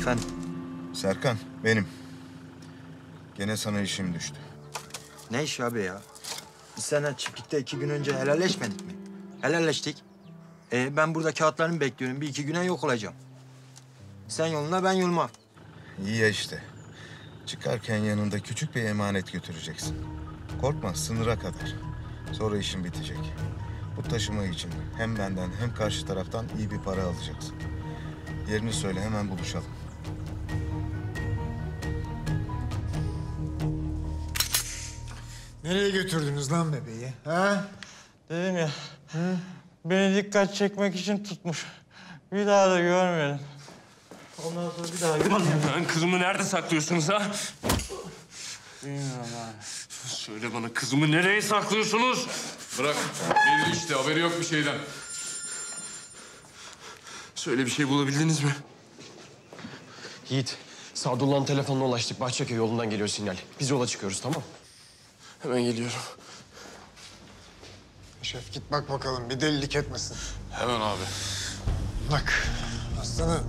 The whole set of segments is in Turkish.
Efendim? Serkan, benim. Gene sana işim düştü. Ne iş abi ya? Biz seninle çiftlikte 2 gün önce helalleşmedik mi? Helalleştik. Ben burada kağıtlarımı bekliyorum. 1-2 güne yok olacağım. Sen yoluna, ben yoluma. İyi ya işte. Çıkarken yanında küçük bir emanet götüreceksin. Korkma, sınıra kadar. Sonra işin bitecek. Bu taşıma için hem benden hem karşı taraftan iyi bir para alacaksın. Yerini söyle, hemen buluşalım. Nereye götürdünüz lan bebeği? Ha? Dedim ya, beni dikkat çekmek için tutmuş. Bir daha da görmeyelim. Ondan sonra bir daha görmeyelim. Lan kızımı nerede saklıyorsunuz ha? Bilmiyorum abi. Söyle bana, kızımı nereye saklıyorsunuz? Bırak. Belli işte, haberi yok bir şeyden. Söyle, bir şey bulabildiniz mi? Yiğit, Sadullah'ın telefonuna ulaştık. Bahçeköy yolundan geliyor sinyal. Biz yola çıkıyoruz, tamam? Hemen geliyorum. Şef git bak bakalım bir delilik etmesin. Hemen abi. Bak aslanım.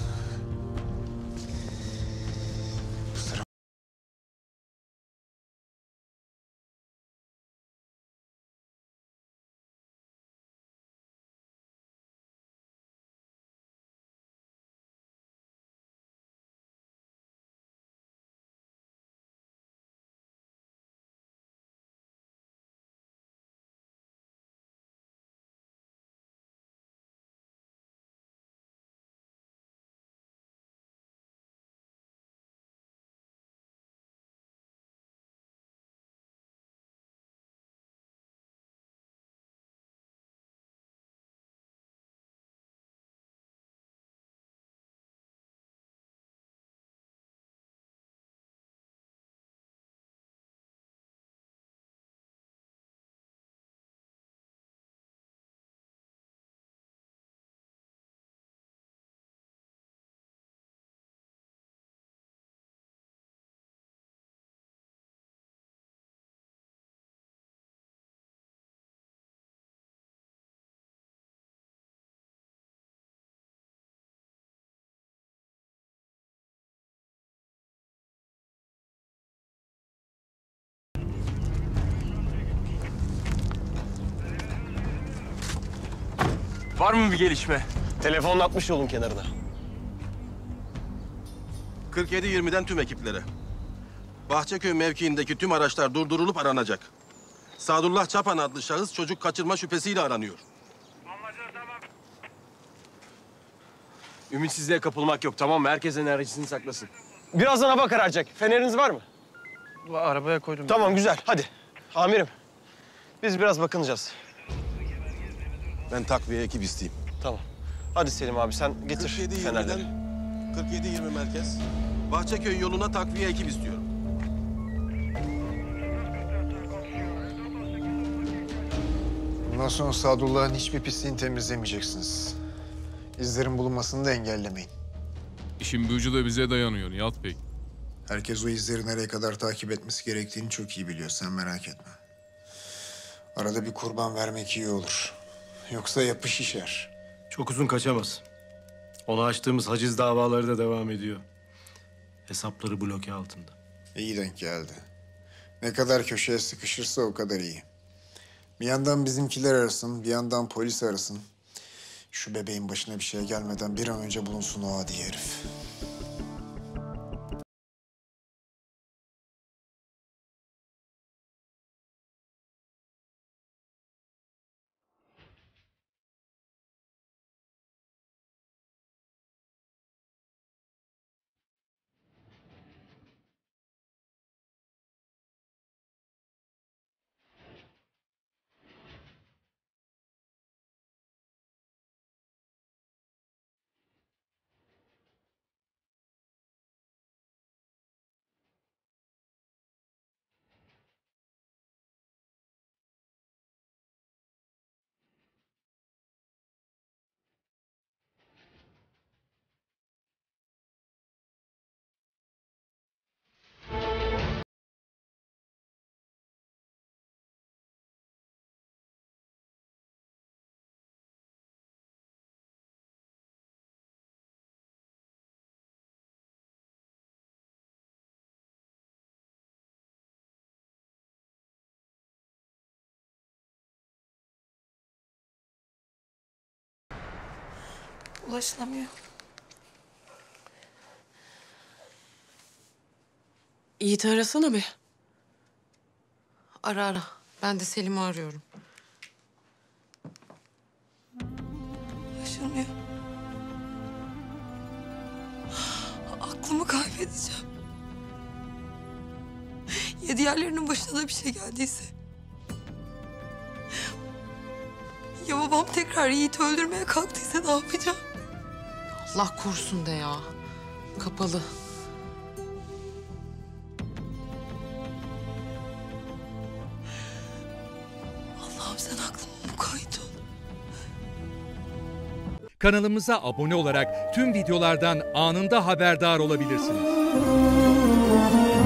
Var mı bir gelişme? Telefonla atmış yolun kenarına. 47-20'den tüm ekiplere. Bahçeköy mevkiindeki tüm araçlar durdurulup aranacak. Sadullah Çapan adlı şahıs çocuk kaçırma şüphesiyle aranıyor. Ümitsizliğe kapılmak yok, tamam mı? Herkes enerjisini saklasın. Birazdan hava kararacak. Feneriniz var mı? Arabaya koydum. Tamam, güzel. Hadi. Amirim, biz biraz bakınacağız. Ben takviye ekip isteyeyim. Tamam. Hadi Selim abi, sen getir 47-20'den fenerleri. 47-20 merkez. Bahçeköy yoluna takviye ekip istiyorum. Bundan sonra Sadullah'ın hiçbir pisliğini temizlemeyeceksiniz. İzlerin bulunmasını da engellemeyin. İşin bir ucu da bize dayanıyor Nihat Bey. Herkes o izleri nereye kadar takip etmesi gerektiğini çok iyi biliyor. Sen merak etme. Arada bir kurban vermek iyi olur. Yoksa yapı şişer. Çok uzun kaçamaz. Ona açtığımız haciz davaları da devam ediyor. Hesapları bloke altında. İyi denk geldi. Ne kadar köşeye sıkışırsa o kadar iyi. Bir yandan bizimkiler arasın, bir yandan polis arasın. Şu bebeğin başına bir şey gelmeden bir an önce bulunsun o adi herif. Ulaşılamıyor. Yiğit'i arasana bir. Ara ara. Ben de Selim'i arıyorum. Ulaşılmıyor. Aklımı kaybedeceğim. Ya diğerlerinin başına da bir şey geldiyse? Ya babam tekrar Yiğit'i öldürmeye kalktıysa ne yapacağım? Allah korusun de ya. Kapalı. Allah'ım sen aklıma mukayyet ol. Kanalımıza abone olarak tüm videolardan anında haberdar olabilirsiniz.